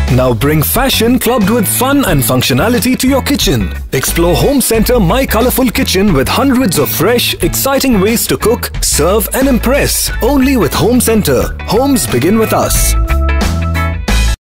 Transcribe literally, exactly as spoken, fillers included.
Now bring fashion clubbed with fun and functionality to your kitchen. Explore Home Center My Colourful Kitchen with hundreds of fresh, exciting ways to cook, serve and impress. Only with Home Center. Homes begin with us.